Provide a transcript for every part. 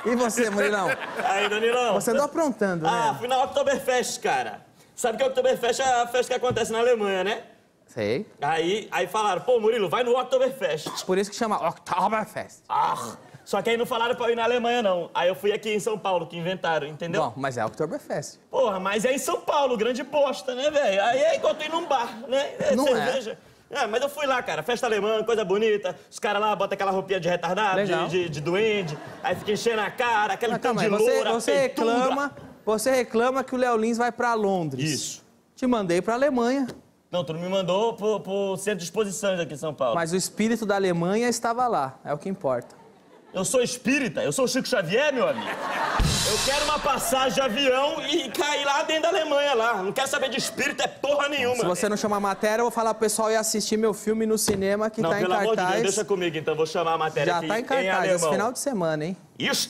E você, Murilão? Aí, Danilão. Você andou aprontando, né? Fui na Oktoberfest, cara. Sabe que a Oktoberfest é a festa que acontece na Alemanha, né? Sei. Aí falaram, pô, Murilo, vai no Oktoberfest. Por isso que chama Oktoberfest. Só que aí não falaram pra eu ir na Alemanha, não. Aí eu fui aqui em São Paulo, que inventaram, entendeu? Bom, mas é Oktoberfest. Porra, mas é em São Paulo, grande bosta, né, velho? Aí é igual tu ir num bar, né? Não cerveja. Mas eu fui lá, cara, festa alemã, coisa bonita. Os caras lá botam aquela roupinha de retardado, de duende. Aí fica enchendo a cara, aquele tanto de loura, você reclama que o Léo Lins vai pra Londres. Isso. Te mandei pra Alemanha. Não, tu não me mandou pro centro de exposições aqui em São Paulo. Mas o espírito da Alemanha estava lá, é o que importa. Eu sou espírita? Eu sou o Chico Xavier, meu amigo? Eu quero uma passagem de avião e cair lá dentro da Alemanha, lá. Não quero saber de espírito, é porra nenhuma. Se você não chamar a matéria, eu vou falar pro pessoal ir assistir meu filme no cinema, que tá em cartaz. Não, pelo amor de Deus, deixa comigo, então. Vou chamar a matéria aqui em alemão. Já tá em cartaz, esse final de semana, hein?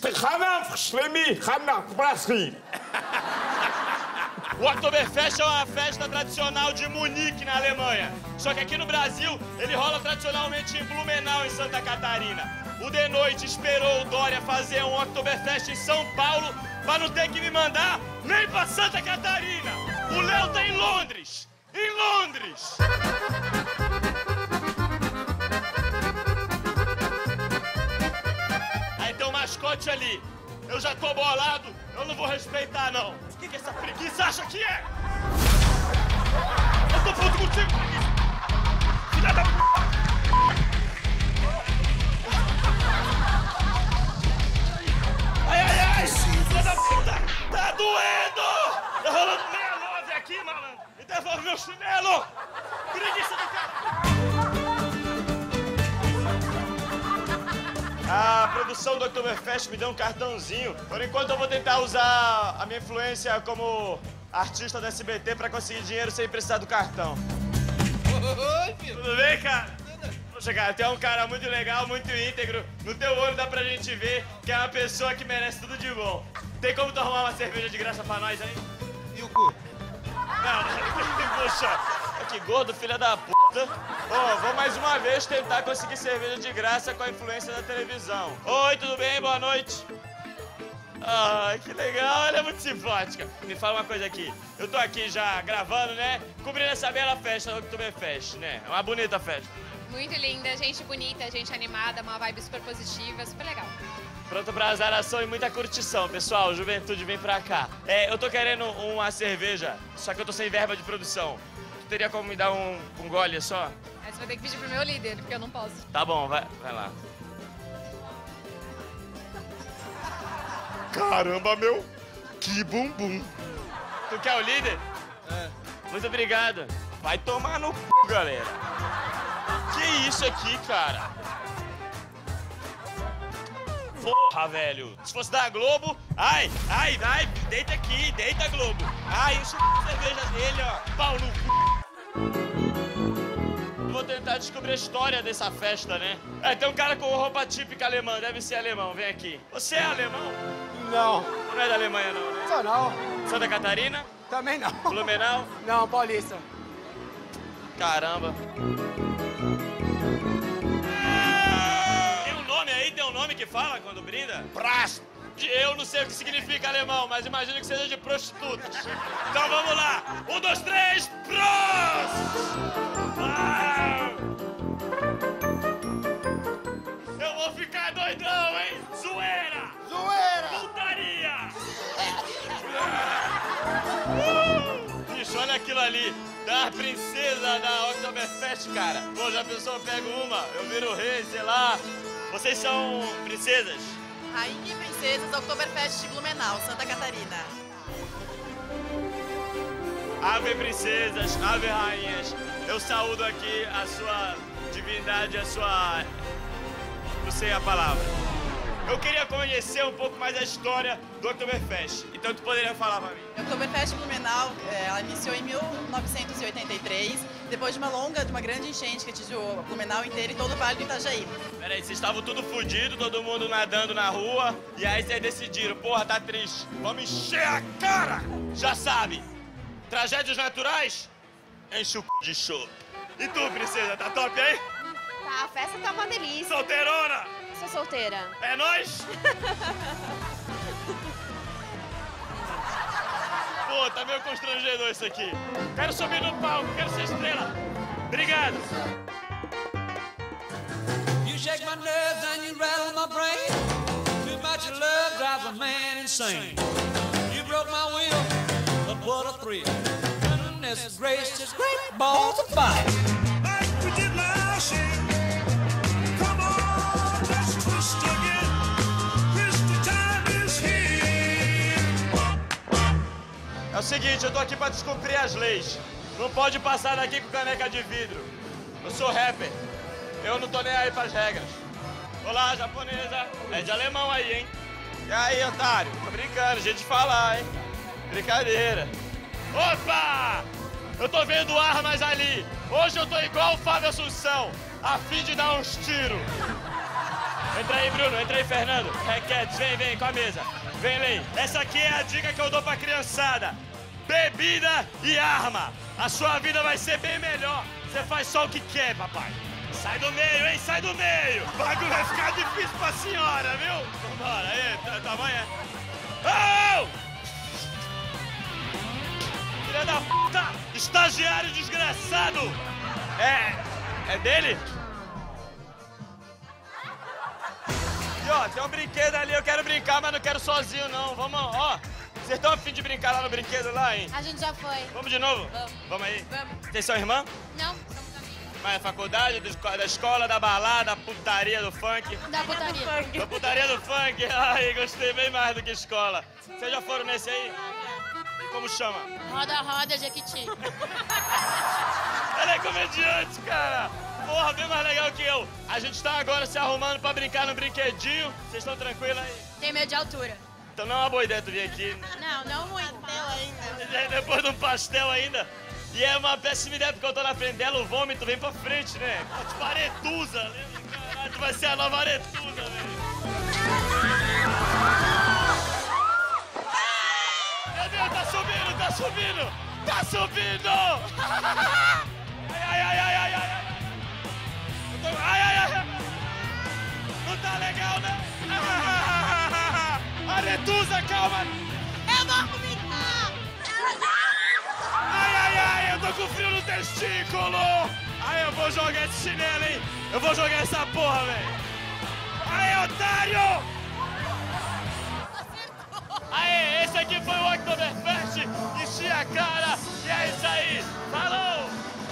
O Oktoberfest é uma festa tradicional de Munique, na Alemanha. Só que aqui no Brasil, ele rola tradicionalmente em Blumenau, em Santa Catarina. O De Noite esperou o Dória fazer um Oktoberfest em São Paulo pra não ter que me mandar nem pra Santa Catarina. O Léo tá em Londres! Em Londres! Aí tem um mascote ali. Eu já tô bolado, eu não vou respeitar, não. O que essa preguiça acha que é? Eu tô puto contigo, preguiça! Filha da p... Ai! Filha da puta! Tá doendo! Tá rolando 69 aqui, malandro! Me devolve meu chinelo! Preguiça do cara! A produção do Oktoberfest me deu um cartãozinho. Por enquanto eu vou tentar usar a minha influência como artista do SBT pra conseguir dinheiro sem precisar do cartão. Oi, filho! Tudo bem, cara? Poxa, cara, tu é um cara muito legal, muito íntegro. No teu olho dá pra gente ver que é uma pessoa que merece tudo de bom. Tem como tu arrumar uma cerveja de graça pra nós aí? E o cu? Não, poxa, que gordo, filha da puta. Vou mais uma vez tentar conseguir cerveja de graça com a influência da televisão. Oi, tudo bem? Boa noite. Ai, que legal, ela é muito simpática. Me fala uma coisa aqui, eu tô aqui já gravando, né? Cobrindo essa bela festa do Oktoberfest, né? É uma bonita festa. Muito linda, gente bonita, gente animada, uma vibe super positiva, super legal. Pronto pra azaração e muita curtição, pessoal. Juventude, vem pra cá. Eu tô querendo uma cerveja, só que eu tô sem verba de produção. Tu teria como me dar um gole só? Você vai ter que pedir pro meu líder, porque eu não posso. Tá bom, vai lá. Caramba, meu! Que bumbum! Tu quer o líder? É. Muito obrigado. Vai tomar no c, galera. Que isso aqui, cara? Porra, velho. Se fosse da Globo... Ai, deita aqui, deita, Globo. Ai, enche a cerveja dele, ó. Pau no c. Vou tentar descobrir a história dessa festa, né? Tem um cara com roupa típica alemã, deve ser alemão, vem aqui. Você é alemão? Não. Não é da Alemanha, não, né? Só não. Santa Catarina? Também não. Blumenau? Não, Paulista. Caramba. Tem um nome aí, tem um nome que fala quando brinda? Prost. Eu não sei o que significa alemão, mas imagino que seja de prostitutas. Então vamos lá. 1, 2, 3, Prost! Eu vou ficar doidão, hein? Zoeira! Zoeira! Putaria! Bicho, olha aquilo ali. Da princesa da Oktoberfest, cara. Pô, já pensou, eu pego uma, eu viro rei, sei lá. Vocês são princesas? Rainha e princesas da Oktoberfest de Blumenau, Santa Catarina. Ave princesas, ave rainhas. Eu saúdo aqui a sua divindade, a sua... não sei a palavra. Eu queria conhecer um pouco mais a história do Oktoberfest. Então tu poderia falar pra mim? A Oktoberfest Blumenau, ela iniciou em 1983, depois de uma grande enchente que atingiu Blumenau inteiro e todo o Vale do Itajaí. Peraí, vocês estavam tudo fudido, todo mundo nadando na rua, e aí vocês decidiram, porra, tá triste, vamos encher a cara! Já sabe, tragédias naturais, enche o c... de chope. E tu, princesa, tá top aí? Tá, a festa tá uma delícia. Solteirona! Sou solteira. É nóis? meio constrangedor isso aqui. Quero subir no palco, quero ser estrela. Obrigado. You shake my nerves and you rattle my brain. Too much love drives a man insane. You broke my will, but what a thrill. Goodness gracious, great balls of fire. Like we did last year. Come on, let's twist again. Twist time is here. É o seguinte, eu tô aqui pra descumprir as leis. Não pode passar daqui com caneca de vidro. Eu sou rapper. Eu não tô nem aí pras regras. Olá, japonesa. É de alemão aí, hein? E aí, otário? Tô brincando, jeito de falar, hein? Brincadeira. Opa! Eu tô vendo armas ali. Hoje eu tô igual o Fábio Assunção, a fim de dar uns tiros. Entra aí, Bruno. Entra aí, Fernando. Requetes, vem, com a mesa. Vem, Lei. Essa aqui é a dica que eu dou pra criançada. Bebida e arma. A sua vida vai ser bem melhor. Você faz só o que quer, papai. Sai do meio, hein? Sai do meio. O bagulho vai ficar difícil pra senhora, viu? Vambora. Aí, tamanho é. Oh! Filha da puta! Estagiário desgraçado! É dele? E ó, tem um brinquedo ali, eu quero brincar, mas não quero sozinho não. Vamos, ó. Vocês estão a fim de brincar lá no brinquedo lá, hein? A gente já foi. Vamos de novo? Vamos. Vamos aí? Vamos. Vocês são irmã? Não, somos amigos. Mas é faculdade, da escola, da balada, putaria do funk? Da putaria. Da putaria do funk? Ai, gostei bem mais do que escola. Vocês já foram nesse aí? E como chama? Roda, roda, Jequiti. Ela é comediante, cara! Porra, bem mais legal que eu. A gente tá agora se arrumando pra brincar no brinquedinho. Vocês estão tranquilos aí? Tem medo de altura. Então não é uma boa ideia tu vir aqui. Não muito. Pastel ainda. Depois de um pastel ainda. E é uma péssima ideia, porque eu tô na frente dela, o vômito vem pra frente, né? Tipo Aretusa, lembra? Caralho, tu vai ser a nova Aretusa, velho. Meu Deus, tá subindo, tá subindo! Tá subindo! Ai. Ai. Não tá legal, né? Aretusa, calma! Eu vou vomitar! Ai, eu tô com frio no testículo! Ai, eu vou jogar esse chinelo, hein? Eu vou jogar essa porra, velho! Ai, otário! Aê, esse aqui foi o Oktoberfest! Enchi a cara! E é isso aí! Falou!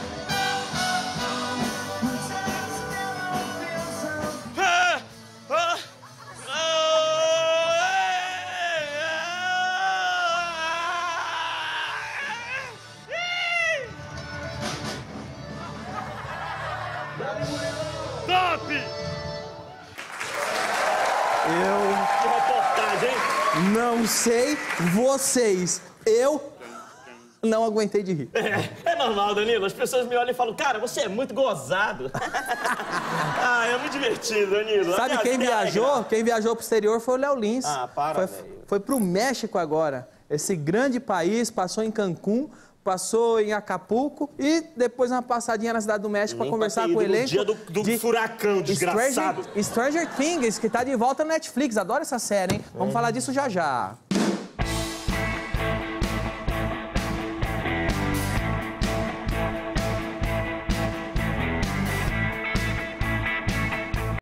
Top! Eu Que reportagem, hein? não sei vocês. Eu não aguentei de rir. É normal, Danilo. As pessoas me olham e falam, cara, você é muito gozado. Ah, eu me diverti, Danilo. Sabe quem viajou? Quem viajou pro exterior foi o Léo Lins. Ah, para, velho. Foi pro México agora. Esse grande país, passou em Cancún, passou em Acapulco e depois uma passadinha na Cidade do México para conversar com o elenco. No dia do furacão, desgraçado. Stranger Things, que tá de volta no Netflix. Adoro essa série, hein? Vamos falar disso já já.